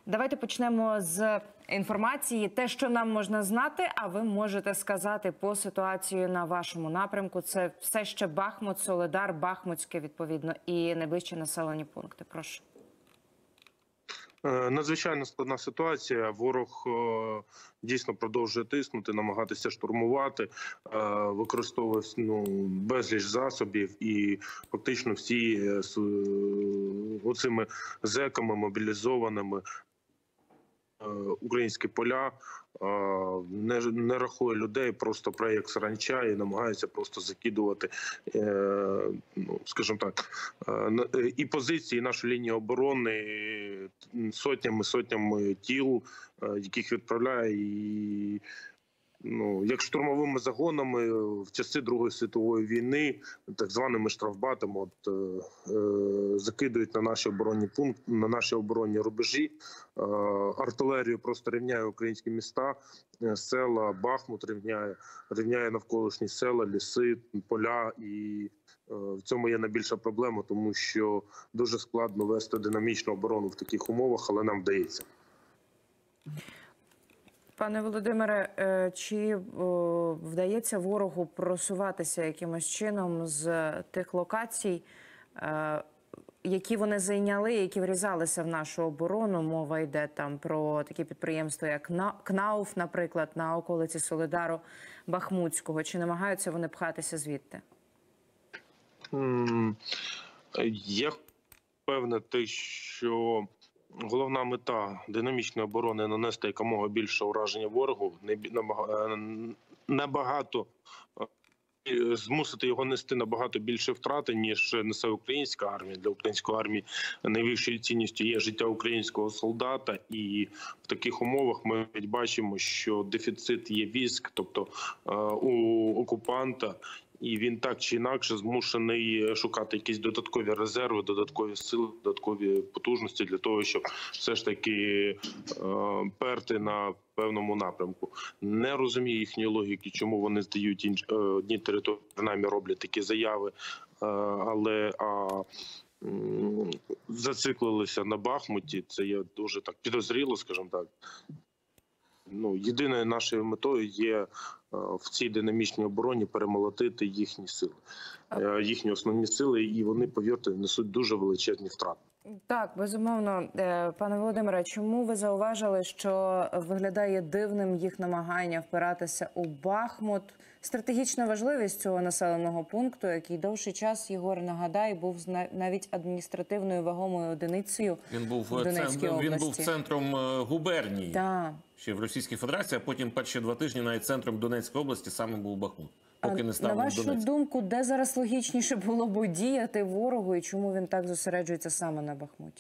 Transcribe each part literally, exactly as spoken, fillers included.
Давайте почнемо з інформації. Те, що нам можна знати, а ви можете сказати по ситуації на вашому напрямку. Це все ще Бахмут, Солидар, Бахмутське, відповідно, і найближчі населені пункти. Прошу. Надзвичайно складна ситуація. Ворог дійсно продовжує тиснути, намагатися штурмувати, використовує ну, безліч засобів, і фактично всі оцими зеками мобілізованими українські поля не, не рахує людей, просто пре як саранча і намагається просто закидувати, ну, скажімо так, і позиції, і нашу лінію оборони сотнями, сотнями тіл, яких відправляє, і ну, як штурмовими загонами в часи Другої світової війни, так званими штрафбатами, от, е, е, закидують на наші оборонні пункти, на наші оборонні рубежі. Е, артилерію просто рівняє українські міста, е, села, Бахмут рівняє, рівняє навколишні села, ліси, поля. І е, в цьому є найбільша проблема, тому що дуже складно вести динамічну оборону в таких умовах, але нам вдається. Пане Володимире, чи вдається ворогу просуватися якимось чином з тих локацій, які вони зайняли, які врізалися в нашу оборону? Мова йде там про такі підприємства, як КНАУФ, наприклад, на околиці Солидару, Бахмутського. Чи намагаються вони пхатися звідти? Я впевнений, те, що головна мета динамічної оборони – нанести якомога більше ураження ворогу, набагато змусити його нести набагато більше втрати, ніж несе українська армія. Для української армії найвищою цінністю є життя українського солдата, і в таких умовах ми бачимо, що дефіцит є військ, тобто у окупанта, і він так чи інакше змушений шукати якісь додаткові резерви, додаткові сили, додаткові потужності для того, щоб все ж таки е, перти на певному напрямку. Не розумію їхньої логіки, чому вони здають інш... е, одні території, принаймні роблять такі заяви, е, але а, м, зациклилися на Бахмуті. Це є дуже так підозріло, скажімо так. Ну, єдиною нашою метою є в цій динамічній обороні перемолотити їхні сили, їхні основні сили, і вони, повірте, несуть дуже величезні втрати. Так, безумовно. Пане Володимире, чому ви зауважили, що виглядає дивним їх намагання впиратися у Бахмут? Стратегічна важливість цього населеного пункту, який довший час, Єгор, нагадай, був навіть адміністративною вагомою одиницею він був в Донецькій цен... області. Він був центром губернії. Так. Ще в Російській Федерації, а потім перші два тижні навіть центром Донецької області саме був Бахмут. Поки не став на вашу Донецьк. думку, де зараз логічніше було б діяти ворогу і чому він так зосереджується саме на Бахмуті?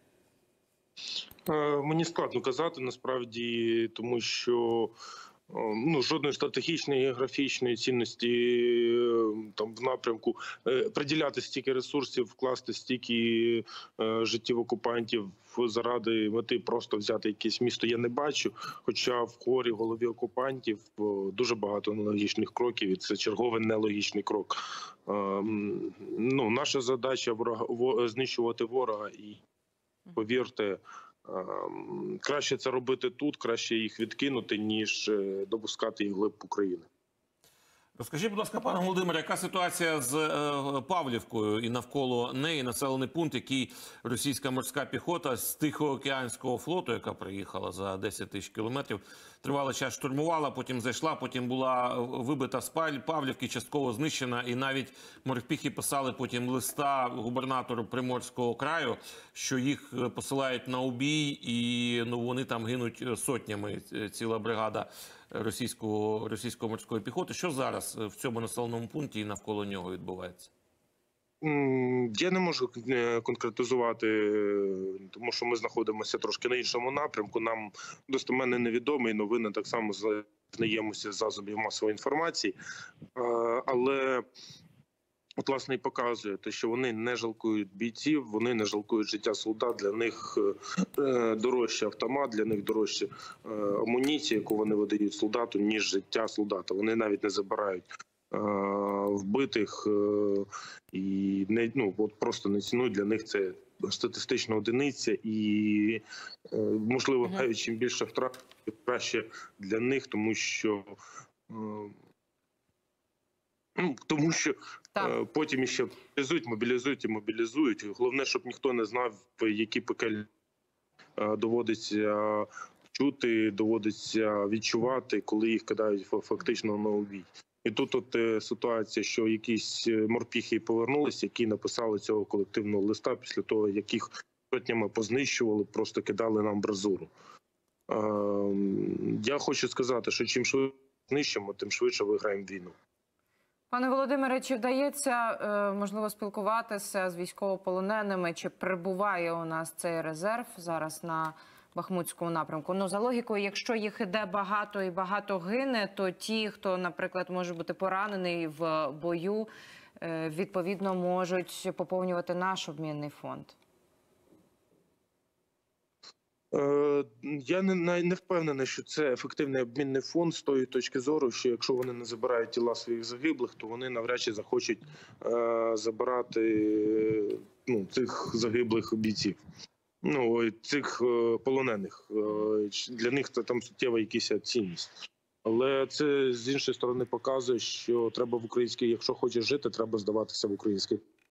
Мені складно казати, насправді, тому що ну, жодної стратегічної, географічної цінності там в напрямку приділяти стільки ресурсів, вкласти стільки е, життів окупантів заради мети просто взяти якесь місто я не бачу. Хоча в хорі, в голові окупантів дуже багато нелогічних кроків, і це черговий нелогічний крок. Е, ну, наша задача ворога, во, знищувати ворога і, повірте, краще це робити тут, краще їх відкинути, ніж допускати їх глиб України. Розкажіть, будь ласка, пане Володимире, яка ситуація з Павлівкою і навколо неї, населений пункт, який російська морська піхота з Тихоокеанського флоту, яка приїхала за десять тисяч кілометрів, тривалий час штурмувала, потім зайшла, потім була вибита з Павлівки, частково знищена, і навіть морпіхи писали потім листа губернатору Приморського краю, що їх посилають на убій, і ну, вони там гинуть сотнями, ціла бригада російського, російської морської піхоти. Що зараз в цьому населеному пункті і навколо нього відбувається? Я не можу конкретизувати, тому що ми знаходимося трошки на іншому напрямку. Нам достеменно невідомі, новини так само знайомимося з засобів масової інформації. Але от, власне, і показує те, що вони не жалкують бійців, вони не жалкують життя солдат. Для них дорожче автомат, для них дорожче амуніція, яку вони видають солдату, ніж життя солдата. Вони навіть не забирають вбитих і не, ну, от просто не цінують. Для них це статистична одиниця, і е, можливо, Мгм. навіть чим більше втрат, тим краще для них, тому що е, ну, тому що Так. е, потім іще мобілізують, мобілізують і мобілізують. Головне, щоб ніхто не знав, які пекельні е, доводиться чути, доводиться відчувати, коли їх кидають фа- фактично на убій. І тут от е, ситуація, що якісь е, морпіхи повернулися, які написали цього колективного листа після того, як їх сотнями познищували, просто кидали нам бразуру. Е, я хочу сказати, що чим швидше знищимо, тим швидше виграємо війну. Пане Володимире, чи вдається, е, можливо, спілкуватися з військовополоненими, чи прибуває у нас цей резерв зараз на Бахмутському напрямку? Ну, за логікою, якщо їх іде багато і багато гине, то ті, хто, наприклад, може бути поранений в бою, е, відповідно, можуть поповнювати наш обмінний фонд. Е, Я не, не не впевнений, що це ефективний обмінний фонд з тої точки зору, що якщо вони не забирають тіла своїх загиблих, то вони навряд чи захочуть е, забирати е, ну, цих загиблих бійців. Ну, ой, цих е, полонених. Е, ч- для них це там суттєва якась цінність. Але це з іншої сторони показує, що треба в українській, якщо хочеш жити, треба здаватися в український